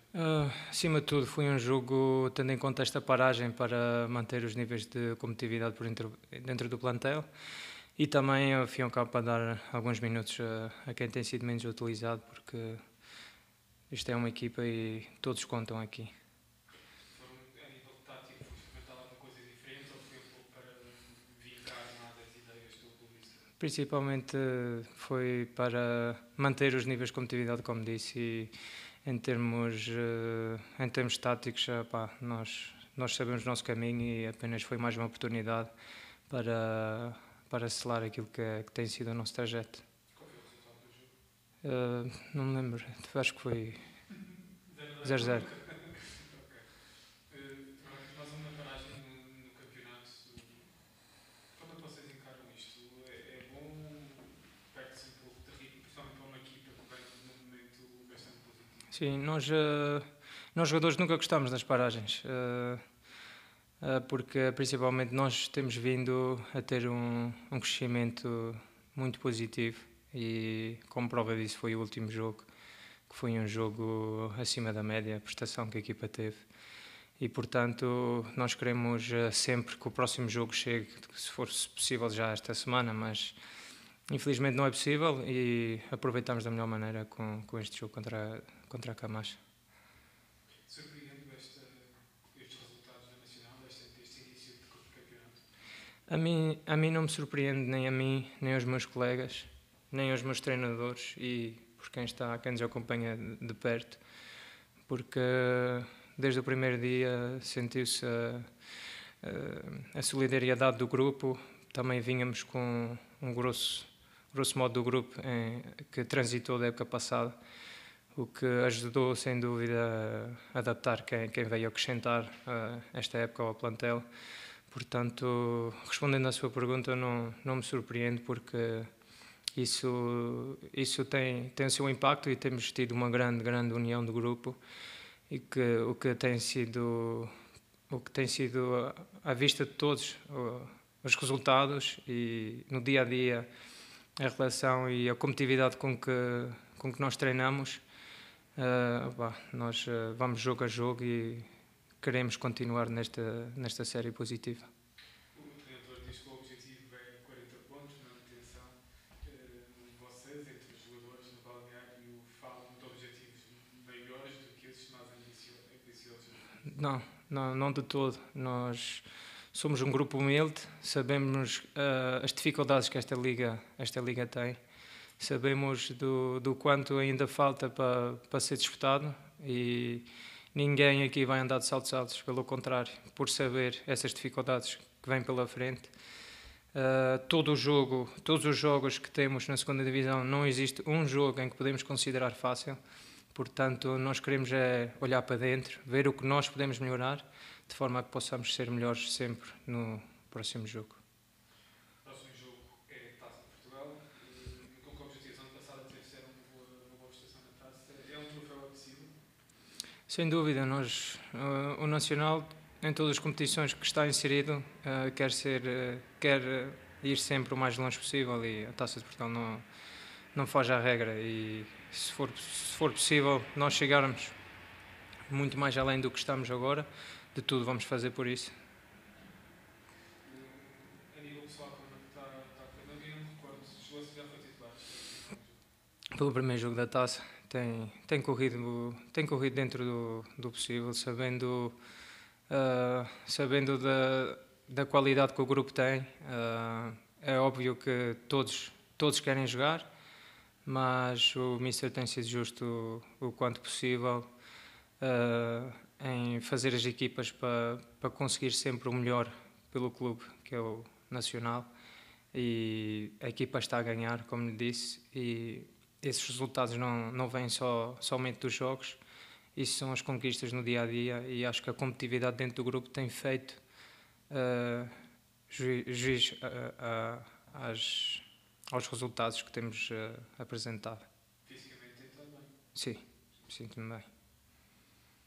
Acima de tudo, foi um jogo tendo em conta esta paragem para manter os níveis de competitividade dentro do plantel e também, ao fim e ao cabo, para dar alguns minutos a quem tem sido menos utilizado, porque isto é uma equipa e todos contam aqui. A nível tático, foi experimentar alguma coisa diferente ou foi um pouco para vincar mais as ideias do clubista? Principalmente foi para manter os níveis de competitividade, como disse, e em termos táticos, nós sabemos o nosso caminho e apenas foi mais uma oportunidade para selar aquilo que tem sido o nosso trajeto. Qual foi o resultado do jogo? Não me lembro, acho que foi 0-0. 0-0. Ok. Nós vamos na paragem no campeonato. Como é que vocês encaram isto? É bom? Perde-se um pouco de ritmo, principalmente para uma equipa que vem num momento bastante positivo. Sim, nós jogadores nunca gostamos das paragens, porque principalmente nós temos vindo a ter um crescimento muito positivo e como prova disso foi o último jogo, que foi um jogo acima da média, a prestação que a equipa teve. E portanto nós queremos sempre que o próximo jogo chegue, se for possível já esta semana, mas infelizmente não é possível e aproveitamos da melhor maneira com este jogo contra a Camacho. Surpreende estes resultados da Nacional, este início de campeonato? A mim não me surpreende nem a mim, nem aos meus colegas, nem aos meus treinadores e por quem nos acompanha de perto, porque desde o primeiro dia sentiu-se a solidariedade do grupo. Também vínhamos com um grosso modo do grupo que transitou da época passada, o que ajudou sem dúvida a adaptar quem veio acrescentar esta época ao plantel. Portanto, respondendo à sua pergunta, não me surpreende, porque isso tem o seu impacto e temos tido uma grande união do grupo e o que tem sido à vista de todos os resultados e no dia a dia a relação e a competitividade com que nós treinamos. Nós vamos jogo a jogo e queremos continuar nesta série positiva. O treinador diz que o objetivo é 40 pontos, manutenção. Vocês, entre os jogadores no balneário, falam de objetivos maiores do que esses mais ambiciosos? Não de todo. Nós somos um grupo humilde, sabemos as dificuldades que esta liga tem, sabemos do quanto ainda falta para ser disputado e ninguém aqui vai andar de saltos altos, pelo contrário, por saber essas dificuldades que vêm pela frente. Todos os jogos que temos na segunda divisão, não existe um jogo em que podemos considerar fácil. Portanto, nós queremos olhar para dentro, ver o que nós podemos melhorar, de forma a que possamos ser melhores sempre no próximo jogo. O próximo jogo é a Taça de Portugal. Com que objetivos? Ano passado até fizeram uma boa prestação na Taça. É um troféu acessível? Sem dúvida, o Nacional, em todas as competições que está inserido, quer ir sempre o mais longe possível e a Taça de Portugal não foge à regra. E se for possível nós chegarmos muito mais além do que estamos agora, de tudo vamos fazer por isso. A nível pessoal, como está a correr bem? Não me recordo. Chegou-se já foi titular? Pelo primeiro jogo da Taça, tem corrido dentro do possível, sabendo da qualidade que o grupo tem. É óbvio que todos querem jogar, mas o Mister tem sido justo o quanto possível em fazer as equipas para conseguir sempre o melhor pelo clube, que é o Nacional, e a equipa está a ganhar, como lhe disse, e esses resultados não vêm somente dos jogos. Isso são as conquistas no dia a dia e acho que a competitividade dentro do grupo tem feito juízo aos resultados que temos apresentado. Fisicamente, então, bem. Sim, sinto-me bem.